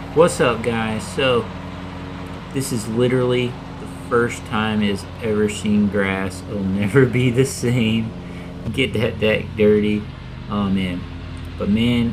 What's up, guys? So this is literally the first time it's ever seen grass. It'll never be the same. Get that deck dirty. Oh man. But man,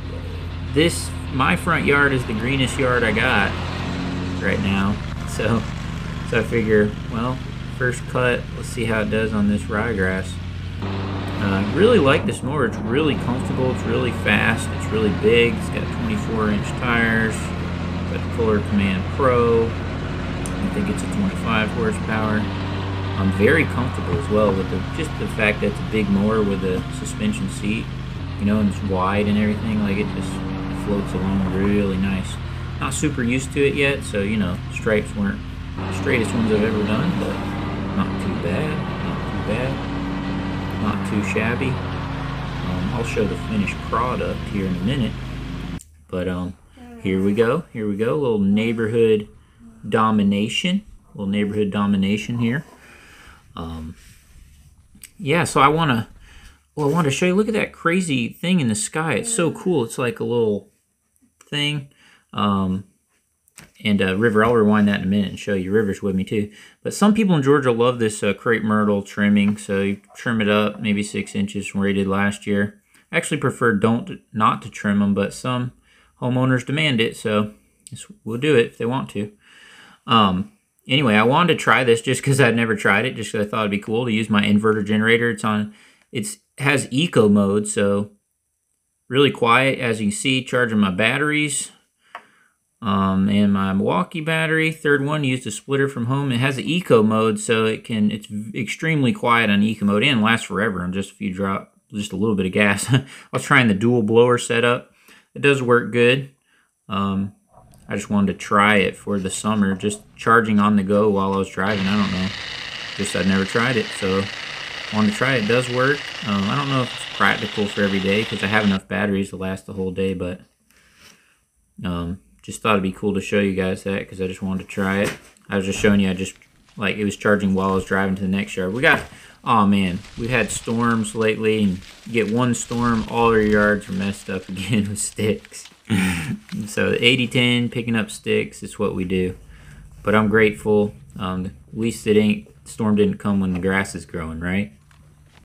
my front yard is the greenest yard I got right now. So I figure, well, first cut, let's see how it does on this ryegrass. I really like this mower. It's really comfortable, it's really fast, it's really big. It's got 24-inch tires, got the Kohler Command Pro. I think it's a 25 horsepower. I'm very comfortable as well with just the fact that it's a big mower with a suspension seat, you know, and it's wide and everything. Like, it just floats along really nice. Not super used to it yet, so you know, stripes weren't the straightest ones I've ever done, but not too bad, not too bad. Not too shabby. I'll show the finished product here in a minute. But here we go. Here we go. A little neighborhood domination. Here. Yeah, so I want to show you. Look at that crazy thing in the sky. It's so cool. It's like a little thing. River, I'll rewind that in a minute and show you. River's with me too. But some people in Georgia love this crepe myrtle trimming. So you trim it up maybe 6 inches from where you did last year. I actually prefer not to trim them, but some homeowners demand it, so we'll do it if they want to. Anyway, I wanted to try this just because I'd never tried it, just because I thought it'd be cool to use my inverter generator. It has eco mode, so really quiet, as you can see, charging my batteries. And my Milwaukee battery, third one, used a splitter from home. It has an eco mode, so it's extremely quiet on eco mode and lasts forever on just a little bit of gas. I was trying the dual blower setup. It does work good. I just wanted to try it for the summer, just charging on the go while I was driving. I don't know, just I'd never tried it, so wanted to try it. It does work. I don't know if it's practical for every day because I have enough batteries to last the whole day, but just thought it'd be cool to show you guys that because I just wanted to try it. I was just showing you, it was charging while I was driving to the next yard. Oh man, we've had storms lately, and you get one storm, all our yards are messed up again with sticks. So 80-10, picking up sticks, is what we do. But I'm grateful. At least storm didn't come when the grass is growing, right?